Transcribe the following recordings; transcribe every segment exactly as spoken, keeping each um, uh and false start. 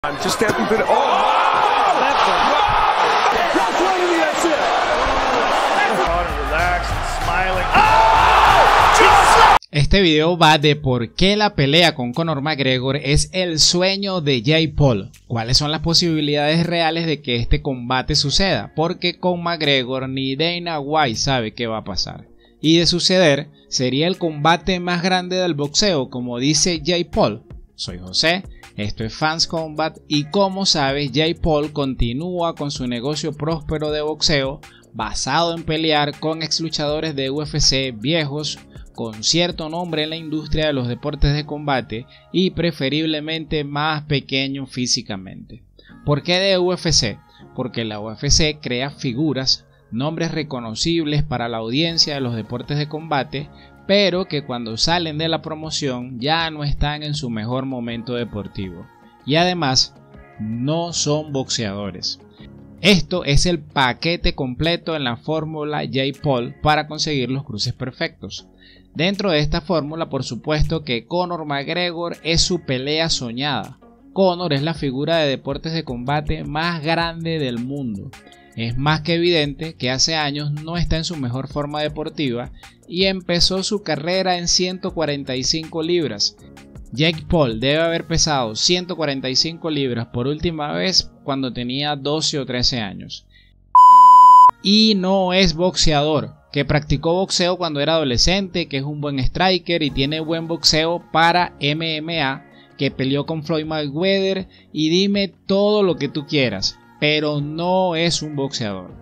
Just stepping through the, oh, oh, that's it. That's one of the, that's it. Relaxed and smiling. Oh, Jesus. Este video va de por qué la pelea con Conor McGregor es el sueño de Jake Paul. ¿Cuáles son las posibilidades reales de que este combate suceda? Porque con McGregor ni Dana White sabe qué va a pasar. Y de suceder, sería el combate más grande del boxeo, como dice Jake Paul. Soy José, esto es Fans Combat y como sabes, Jake Paul continúa con su negocio próspero de boxeo basado en pelear con ex luchadores de U F C viejos con cierto nombre en la industria de los deportes de combate y preferiblemente más pequeños físicamente. ¿Por qué de U F C? Porque la U F C crea figuras, nombres reconocibles para la audiencia de los deportes de combate, pero que cuando salen de la promoción ya no están en su mejor momento deportivo y además no son boxeadores. Esto es el paquete completo en la fórmula Jake Paul para conseguir los cruces perfectos. Dentro de esta fórmula, por supuesto que Conor McGregor es su pelea soñada. Conor es la figura de deportes de combate más grande del mundo. Es más que evidente que hace años no está en su mejor forma deportiva y empezó su carrera en ciento cuarenta y cinco libras. Jake Paul debe haber pesado ciento cuarenta y cinco libras por última vez cuando tenía doce o trece años. Y no es boxeador, que practicó boxeo cuando era adolescente, que es un buen striker y tiene buen boxeo para M M A, que peleó con Floyd Mayweather y dime todo lo que tú quieras. Pero no es un boxeador.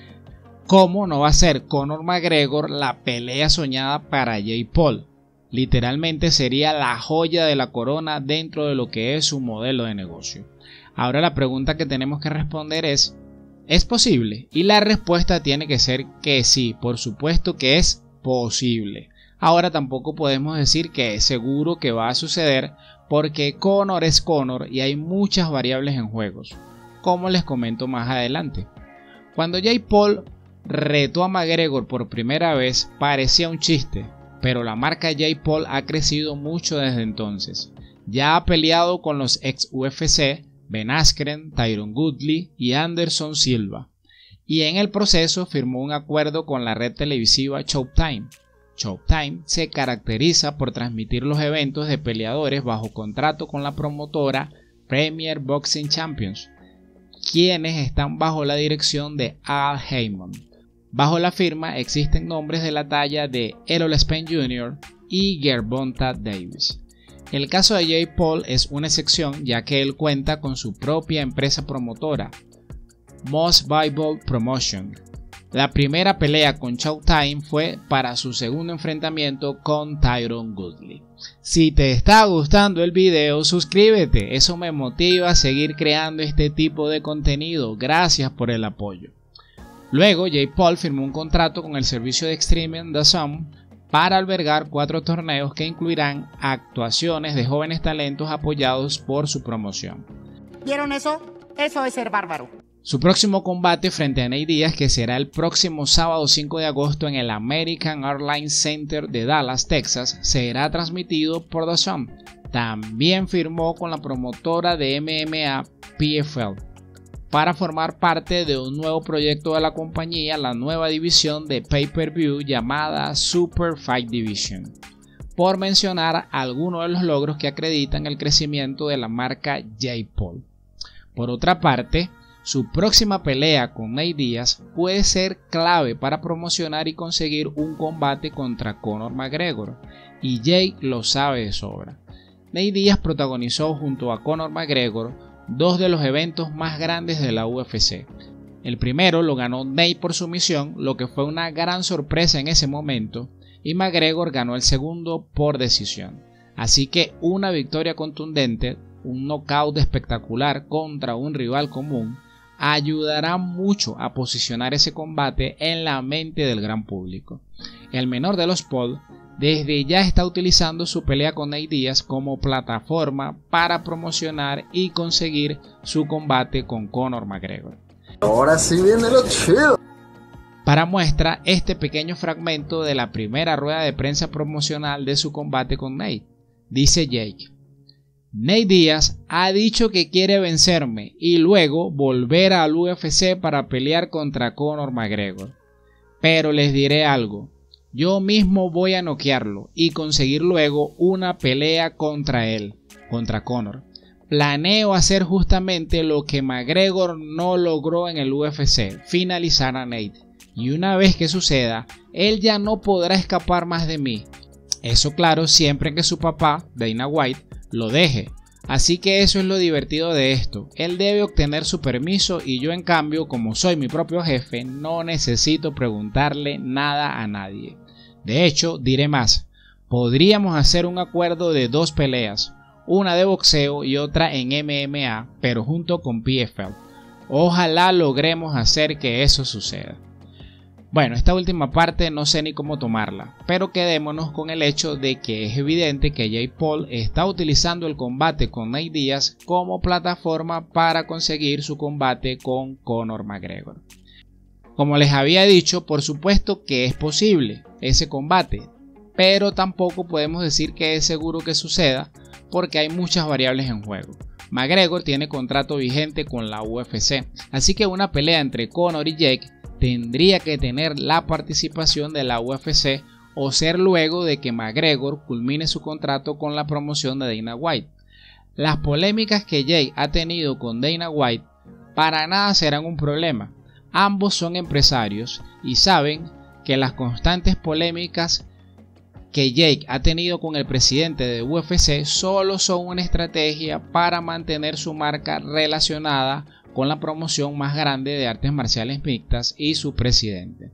¿Cómo no va a ser Conor McGregor la pelea soñada para Jake Paul? Literalmente sería la joya de la corona dentro de lo que es su modelo de negocio. Ahora la pregunta que tenemos que responder es, ¿es posible? Y la respuesta tiene que ser que sí, por supuesto que es posible. Ahora tampoco podemos decir que es seguro que va a suceder porque Conor es Conor y hay muchas variables en juego, como les comento más adelante. Cuando Jake Paul retó a McGregor por primera vez parecía un chiste, pero la marca Jake Paul ha crecido mucho desde entonces. Ya ha peleado con los ex U F C, Ben Askren, Tyron Woodley y Anderson Silva, y en el proceso firmó un acuerdo con la red televisiva Showtime. Showtime se caracteriza por transmitir los eventos de peleadores bajo contrato con la promotora Premier Boxing Champions, quienes están bajo la dirección de Al Haymon. Bajo la firma existen nombres de la talla de Errol Spence junior y Gervonta Davis. El caso de Jake Paul es una excepción ya que él cuenta con su propia empresa promotora, Most Valuable Promotion. La primera pelea con Showtime fue para su segundo enfrentamiento con Tyron Woodley. Si te está gustando el video, suscríbete, eso me motiva a seguir creando este tipo de contenido. Gracias por el apoyo. Luego, Jake Paul firmó un contrato con el servicio de streaming D A Z N para albergar cuatro torneos que incluirán actuaciones de jóvenes talentos apoyados por su promoción. ¿Vieron eso? Eso es ser bárbaro. Su próximo combate frente a Nate Diaz, que será el próximo sábado cinco de agosto en el American Airlines Center de Dallas, Texas, será transmitido por D A Z N. También firmó con la promotora de M M A P F L para formar parte de un nuevo proyecto de la compañía, la nueva división de pay-per-view llamada Super Fight Division, por mencionar algunos de los logros que acreditan el crecimiento de la marca Jake Paul. Por otra parte, su próxima pelea con Nate Diaz puede ser clave para promocionar y conseguir un combate contra Conor McGregor, y Jake lo sabe de sobra. Nate Diaz protagonizó junto a Conor McGregor dos de los eventos más grandes de la U F C. El primero lo ganó Nate por sumisión, lo que fue una gran sorpresa en ese momento, y McGregor ganó el segundo por decisión. Así que una victoria contundente, un knockout espectacular contra un rival común, ayudará mucho a posicionar ese combate en la mente del gran público. El menor de los Paul desde ya está utilizando su pelea con Nate Diaz como plataforma para promocionar y conseguir su combate con Conor McGregor. Ahora sí viene lo chido. Para muestra este pequeño fragmento de la primera rueda de prensa promocional de su combate con Nate, dice Jake: Nate Diaz ha dicho que quiere vencerme y luego volver al U F C para pelear contra Conor McGregor. Pero les diré algo, yo mismo voy a noquearlo y conseguir luego una pelea contra él, contra Conor. Planeo hacer justamente lo que McGregor no logró en el U F C, finalizar a Nate. Y una vez que suceda, él ya no podrá escapar más de mí. Eso claro, siempre que su papá, Dana White, lo deje. Así que eso es lo divertido de esto. Él debe obtener su permiso y yo en cambio, como soy mi propio jefe, no necesito preguntarle nada a nadie. De hecho, diré más. Podríamos hacer un acuerdo de dos peleas. Una de boxeo y otra en M M A, pero junto con P F L. Ojalá logremos hacer que eso suceda. Bueno, esta última parte no sé ni cómo tomarla, pero quedémonos con el hecho de que es evidente que Jake Paul está utilizando el combate con Nate Diaz como plataforma para conseguir su combate con Conor McGregor. Como les había dicho, por supuesto que es posible ese combate, pero tampoco podemos decir que es seguro que suceda porque hay muchas variables en juego. McGregor tiene contrato vigente con la U F C, así que una pelea entre Conor y Jake tendría que tener la participación de la U F C o ser luego de que McGregor culmine su contrato con la promoción de Dana White. Las polémicas que Jake ha tenido con Dana White para nada serán un problema. Ambos son empresarios y saben que las constantes polémicas que Jake ha tenido con el presidente de U F C solo son una estrategia para mantener su marca relacionada con la promoción más grande de artes marciales mixtas y su presidente.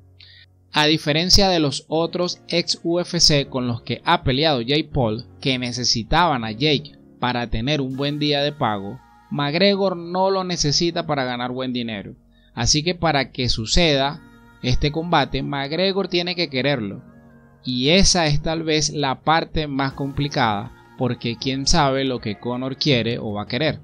A diferencia de los otros ex U F C con los que ha peleado Jake Paul, que necesitaban a Jake para tener un buen día de pago, McGregor no lo necesita para ganar buen dinero. Así que para que suceda este combate, McGregor tiene que quererlo. Y esa es tal vez la parte más complicada, porque quién sabe lo que Conor quiere o va a querer.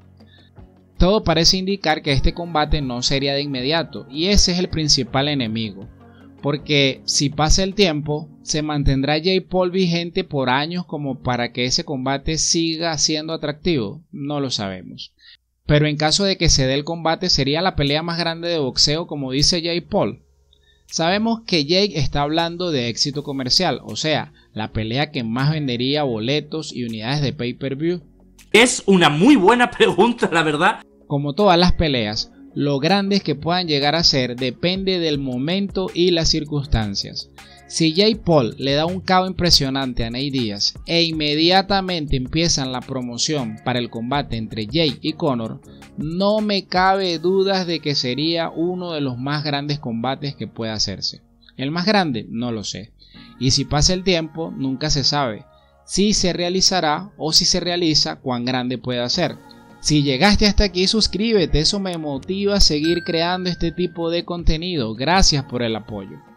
Todo parece indicar que este combate no sería de inmediato, y ese es el principal enemigo, porque si pasa el tiempo, ¿se mantendrá Jake Paul vigente por años como para que ese combate siga siendo atractivo? No lo sabemos. Pero en caso de que se dé el combate, ¿sería la pelea más grande de boxeo como dice Jake Paul? Sabemos que Jake está hablando de éxito comercial, o sea, la pelea que más vendería boletos y unidades de pay-per-view. Es una muy buena pregunta, la verdad. Como todas las peleas, lo grandes que puedan llegar a ser depende del momento y las circunstancias. Si Jake Paul le da un K O impresionante a Nate Diaz e inmediatamente empiezan la promoción para el combate entre Jake y Conor, no me cabe dudas de que sería uno de los más grandes combates que pueda hacerse. ¿El más grande? No lo sé. Y si pasa el tiempo, nunca se sabe si se realizará o si se realiza, cuán grande puede ser. Si llegaste hasta aquí, suscríbete, eso me motiva a seguir creando este tipo de contenido. Gracias por el apoyo.